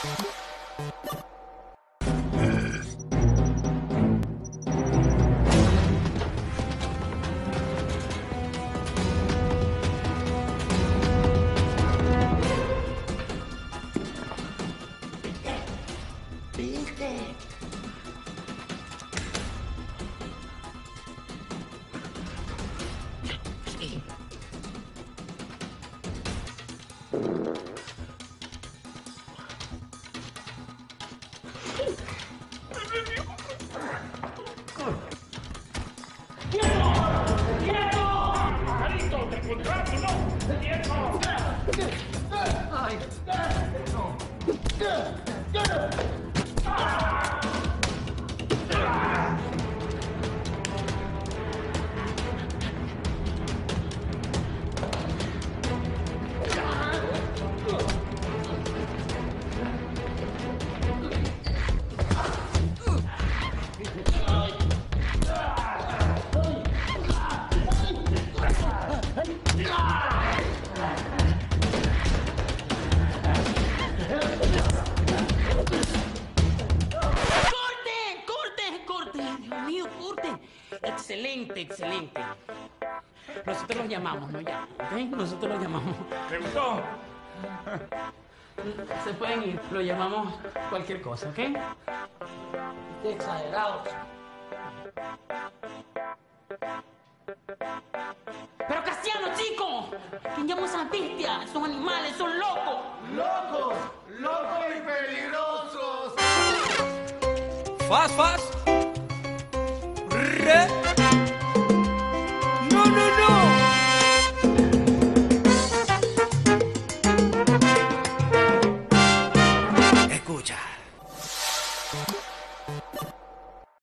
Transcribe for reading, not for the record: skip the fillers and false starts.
¿Viste? Excelente, excelente. Nosotros los llamamos, ¿no? Ya, ¿ok? Nosotros los llamamos. ¿Te gustó? Se pueden ir, lo llamamos cualquier cosa, ¿ok? Qué exagerados. ¡Pero Casiano, chico! ¿Quién llamó a esas bestias? Son animales, son locos. ¡Locos! ¡Locos y peligrosos! Fast, fast. Re. No, no, no. Escucha.